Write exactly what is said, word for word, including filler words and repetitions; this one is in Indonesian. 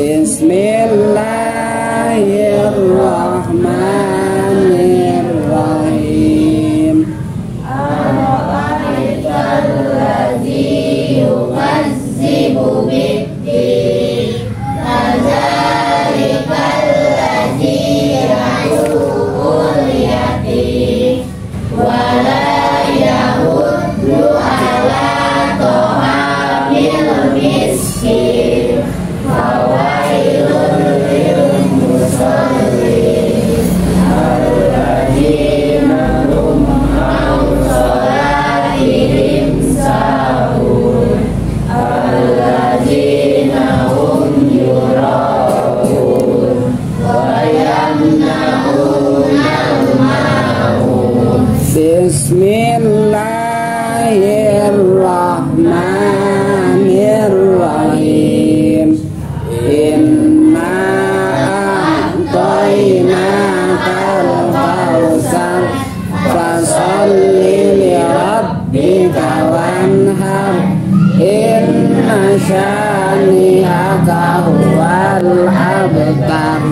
Bismillahirrahmanirrahim. Ara'aitalladzi yukazzibu biddin, fadzalikal-ladzi yad'ul yatim wa la yahuddu ala ta'amil miskin, fawailun lil musallin alladzina hum an salatihim sahun alladzina hum yura'un wa yamna'unal ma'un. Bismillahirrahmanirrahim. Inna a'tainakal kautsar fasholli li rabbika wanhar inna syani'aka huwal abtar.